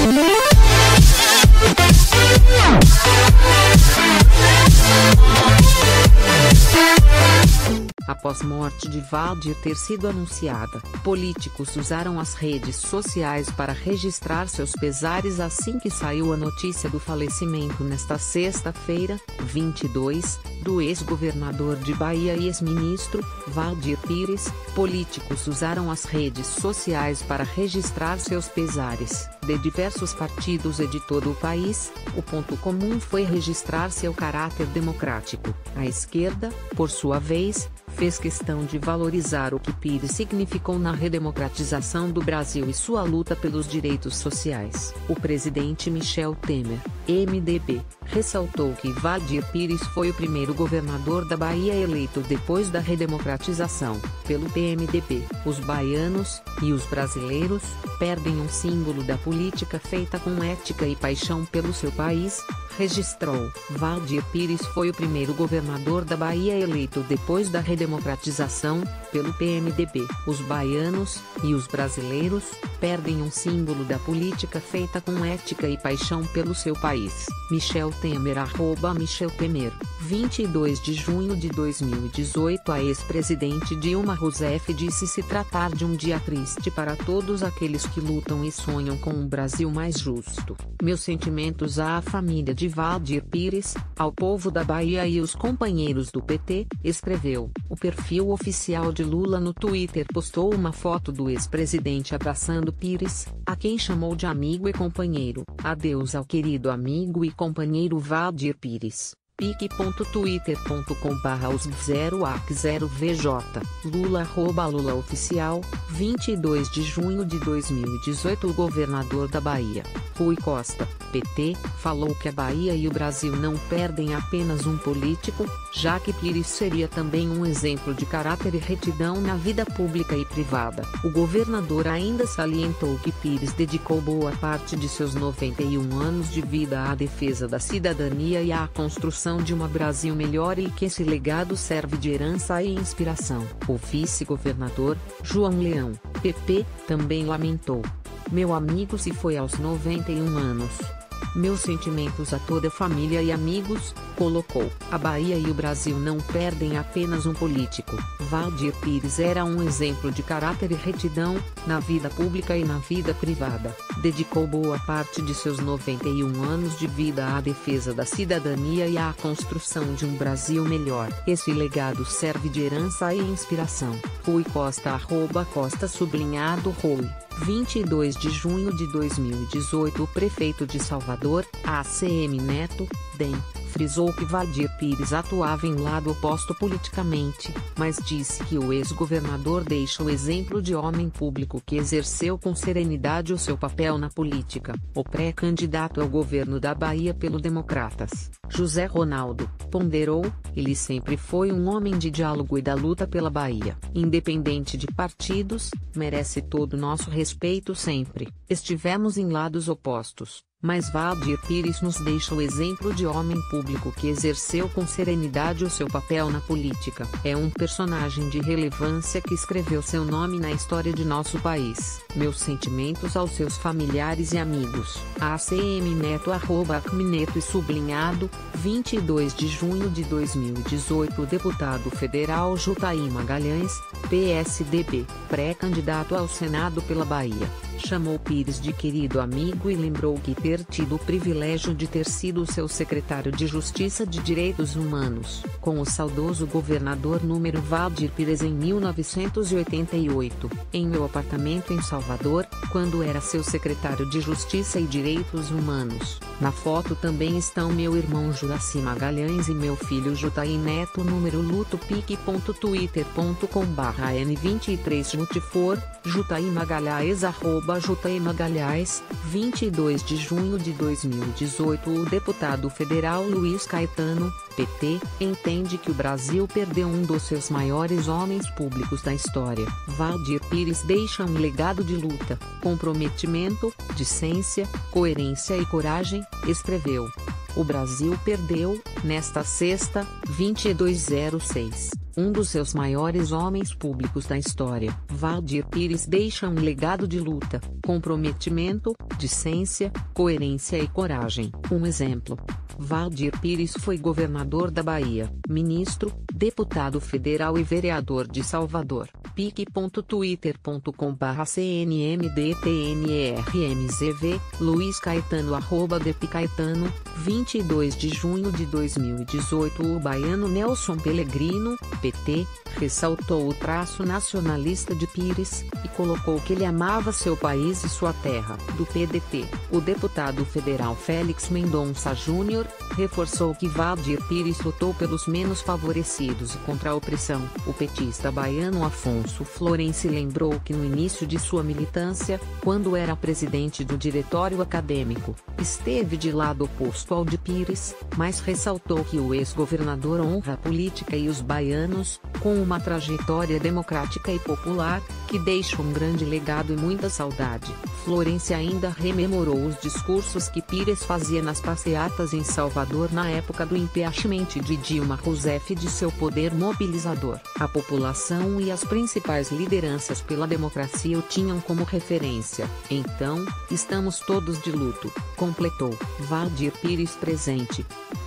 Após morte de Valdir ter sido anunciada, políticos usaram as redes sociais para registrar seus pesares assim que saiu a notícia do falecimento nesta sexta-feira, 22, do ex-governador de Bahia e ex-ministro, Valdir Pires. Políticos usaram as redes sociais para registrar seus pesares, de diversos partidos e de todo o país. O ponto comum foi registrar seu caráter democrático. A esquerda, por sua vez, fez questão de valorizar o que Pires significou na redemocratização do Brasil e sua luta pelos direitos sociais. O presidente Michel Temer, MDB, ressaltou que Valdir Pires foi o primeiro governador da Bahia eleito depois da redemocratização, pelo PMDB. Os baianos, e os brasileiros, perdem um símbolo da política feita com ética e paixão pelo seu país, registrou. Valdir Pires foi o primeiro governador da Bahia eleito depois da redemocratização, pelo PMDB. Os baianos, e os brasileiros, perdem um símbolo da política feita com ética e paixão pelo seu país. Michel Temer @Michel Temer, 22 de junho de 2018. A ex-presidente Dilma Rousseff disse se tratar de um dia triste para todos aqueles que lutam e sonham com um Brasil mais justo. Meus sentimentos à família de Valdir Pires, ao povo da Bahia e os companheiros do PT, escreveu. O perfil oficial de Lula no Twitter postou uma foto do ex-presidente abraçando Pires, a quem chamou de amigo e companheiro. Adeus ao querido amigo e companheiro Valdir Pires. pic.twitter.com/os0ac0vj Lula @LulaOficial, 22 de junho de 2018. O governador da Bahia, Rui Costa, PT, falou que a Bahia e o Brasil não perdem apenas um político, já que Pires seria também um exemplo de caráter e retidão na vida pública e privada. O governador ainda salientou que Pires dedicou boa parte de seus 91 anos de vida à defesa da cidadania e à construção de um Brasil melhor e que esse legado serve de herança e inspiração. O vice-governador, João Leão, PP, também lamentou. Meu amigo se foi aos 91 anos. Meus sentimentos a toda a família e amigos, colocou. A Bahia e o Brasil não perdem apenas um político. Valdir Pires era um exemplo de caráter e retidão, na vida pública e na vida privada. Dedicou boa parte de seus 91 anos de vida à defesa da cidadania e à construção de um Brasil melhor. Esse legado serve de herança e inspiração. Rui Costa @Costa_Rui. 22 de junho de 2018. O prefeito de Salvador, ACM Neto, DEM, frisou que Valdir Pires atuava em lado oposto politicamente, mas disse que o ex-governador deixa o exemplo de homem público que exerceu com serenidade o seu papel na política. O pré-candidato ao governo da Bahia pelo Democratas, José Ronaldo, ponderou: ele sempre foi um homem de diálogo e da luta pela Bahia. Independente de partidos, merece todo o nosso respeito sempre. Estivemos em lados opostos, mas Valdir Pires nos deixa o exemplo de homem público que exerceu com serenidade o seu papel na política. É um personagem de relevância que escreveu seu nome na história de nosso país. Meus sentimentos aos seus familiares e amigos. ACM Neto @acmneto e sublinhado, 22 de junho de 2018. O deputado federal Jutaí Magalhães, PSDB, pré-candidato ao Senado pela Bahia, chamou Pires de querido amigo e lembrou que ter tido o privilégio de ter sido seu secretário de Justiça e Direitos Humanos, com o saudoso governador número Valdir Pires em 1988, em meu apartamento em Salvador, quando era seu secretário de Justiça e Direitos Humanos. Na foto também estão meu irmão Juraci Magalhães e meu filho Jutaí Neto. Número luto pic.twitter.com/n23multifor, Jutaí Magalhães Jutaí Magalhães, 22 de junho de 2018. O deputado federal Luiz Caetano, PT, entende que o Brasil perdeu um dos seus maiores homens públicos da história. Valdir Pires deixa um legado de luta, comprometimento, decência, coerência e coragem, escreveu. O Brasil perdeu, nesta sexta, 22/06, um dos seus maiores homens públicos da história. Valdir Pires deixa um legado de luta, comprometimento, decência, coerência e coragem. Um exemplo. Valdir Pires foi governador da Bahia, ministro, deputado federal e vereador de Salvador. pique.twitter.com/cnmdpnermzv, Luiz Caetano @dpcaetano, 22 de junho de 2018. O baiano Nelson Pellegrino, PT, ressaltou o traço nacionalista de Pires, e colocou que ele amava seu país e sua terra. Do PDT, o deputado federal Félix Mendonça Júnior, reforçou que Valdir Pires lutou pelos menos favorecidos e contra a opressão. O petista baiano Afonso Florenci lembrou que no início de sua militância, quando era presidente do diretório acadêmico, esteve de lado oposto ao de Pires, mas ressaltou que o ex-governador honra a política e os baianos, com uma trajetória democrática e popular, que deixa um grande legado e muita saudade. Florenci ainda rememorou os discursos que Pires fazia nas passeatas em Salvador na época do impeachment de Dilma Rousseff de seu poder mobilizador. A população e as principais lideranças pela democracia o tinham como referência. Então, estamos todos de luto, completou. Valdir Pires presente.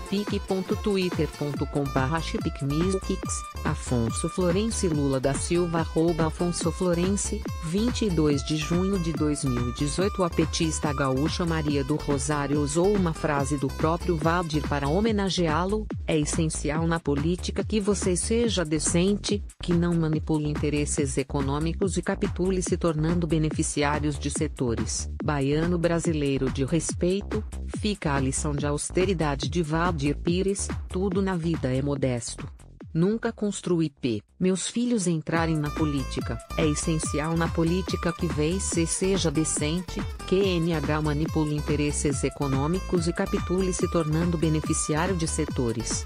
pique.twitter.com/chipicmusicx, Afonso Florenci Lula da Silva @Afonso Florenci, 22 de junho de 2018. A petista gaúcha Maria do Rosário usou uma frase do próprio Valdir para homenageá-lo: é essencial na política que você seja decente, que não manipule interesses econômicos e capitule se tornando beneficiários de setores. Baiano brasileiro de respeito, fica a lição de austeridade de Valdir Pires: tudo na vida é modesto. Nunca construí meus filhos entrarem na política. É essencial na política que você seja decente, que NH manipule interesses econômicos e capitule se tornando beneficiário de setores.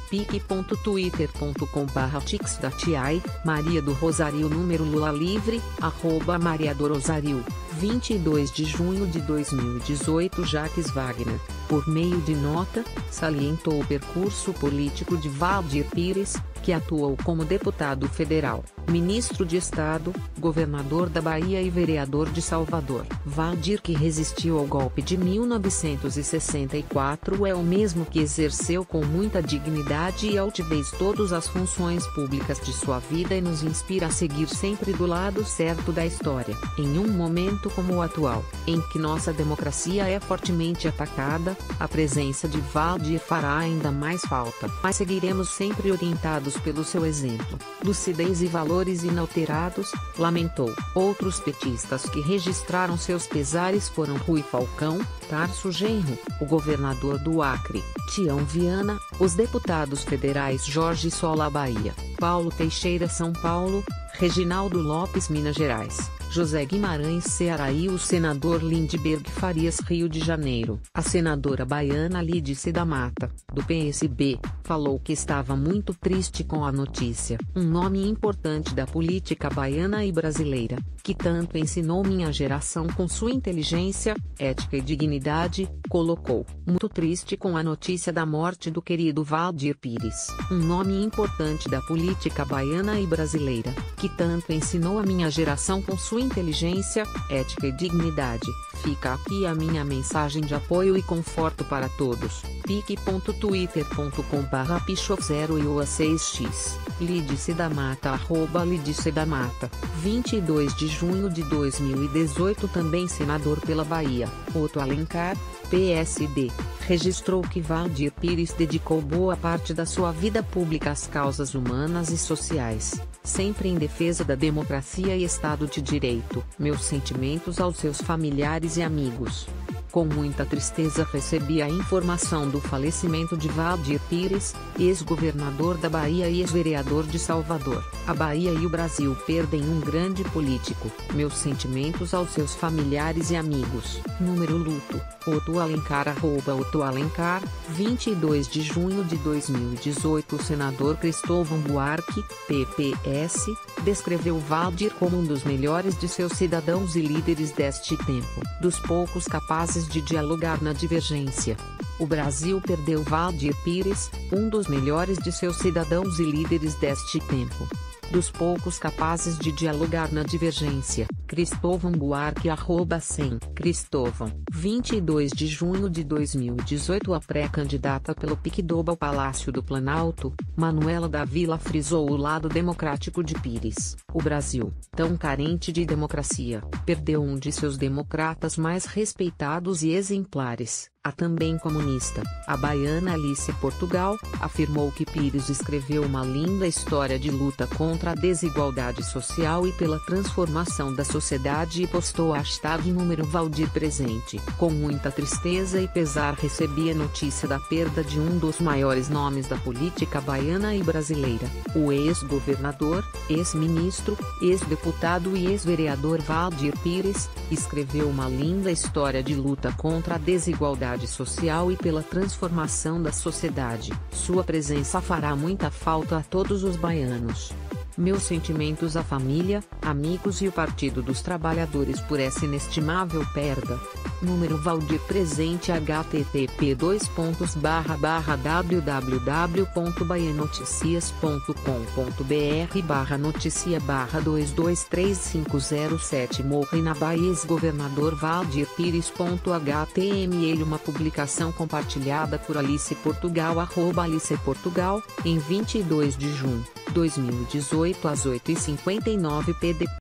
pique.twitter.com/tixdatiai, Maria do Rosário número Lula livre, @Maria do Rosário, 22 de junho de 2018. Jacques Wagner, por meio de nota, salientou o percurso político de Valdir Pires, que atuou como deputado federal, ministro de Estado, governador da Bahia e vereador de Salvador. Valdir, que resistiu ao golpe de 1964, é o mesmo que exerceu com muita dignidade e altivez todas as funções públicas de sua vida e nos inspira a seguir sempre do lado certo da história. Em um momento como o atual, em que nossa democracia é fortemente atacada, a presença de Valdir fará ainda mais falta. Mas seguiremos sempre orientados pelo seu exemplo, lucidez e valores inalterados, lamentou. Outros petistas que registraram seus pesares foram Rui Falcão, Tarso Genro, o governador do Acre, Tião Viana, os deputados federais Jorge Sola Bahia, Paulo Teixeira São Paulo, Reginaldo Lopes Minas Gerais, José Guimarães Ceará e o senador Lindbergh Farias Rio de Janeiro. A senadora baiana Lídice da Mata, do PSB, falou que estava muito triste com a notícia. Um nome importante da política baiana e brasileira, que tanto ensinou minha geração com sua inteligência, ética e dignidade, colocou: muito triste com a notícia da morte do querido Valdir Pires. Um nome importante da política baiana e brasileira, que tanto ensinou a minha geração com sua inteligência, ética e dignidade. Fica aqui a minha mensagem de apoio e conforto para todos. pique.twitter.com/pichof0ioa6x, Lídice da Mata @Lídice da Mata, 22 de junho de 2018. Também senador pela Bahia, Otto Alencar, PSD, registrou que Valdir Pires dedicou boa parte da sua vida pública às causas humanas e sociais, sempre em defesa da democracia e Estado de Direito. Meus sentimentos aos seus familiares e amigos. Com muita tristeza recebi a informação do falecimento de Valdir Pires, ex-governador da Bahia e ex-vereador de Salvador. A Bahia e o Brasil perdem um grande político. Meus sentimentos aos seus familiares e amigos. Número luto, Otto Alencar @Otto Alencar, 22 de junho de 2018. O senador Cristóvão Buarque, PPS, descreveu Valdir como um dos melhores de seus cidadãos e líderes deste tempo, dos poucos capazes de dialogar na divergência. O Brasil perdeu Valdir Pires, um dos melhores de seus cidadãos e líderes deste tempo. dos poucos capazes de dialogar na divergência. Cristóvão Buarque @100 Cristóvão, 22 de junho de 2018. A pré-candidata pelo PicDoba ao Palácio do Planalto, Manuela da Vila, frisou o lado democrático de Pires. O Brasil, tão carente de democracia, perdeu um de seus democratas mais respeitados e exemplares. A também comunista, a baiana Alice Portugal, afirmou que Pires escreveu uma linda história de luta contra a desigualdade social e pela transformação da sociedade e postou a hashtag #ValdirPresente. Com muita tristeza e pesar recebi a notícia da perda de um dos maiores nomes da política baiana e brasileira, o ex-governador, ex-ministro, ex-deputado e ex-vereador Valdir Pires, escreveu uma linda história de luta contra a desigualdade social e pela transformação da sociedade. Sua presença fará muita falta a todos os baianos. Meus sentimentos à família, amigos e o Partido dos Trabalhadores por essa inestimável perda. Valdir Presente http://www.baianoticias.com.br/noticia/223507 Morre na Bahia ex-governador Valdir Pires.html. Uma publicação compartilhada por Alice Portugal @Alice Portugal, em 22 de junho, 2018 às 8h59 pd.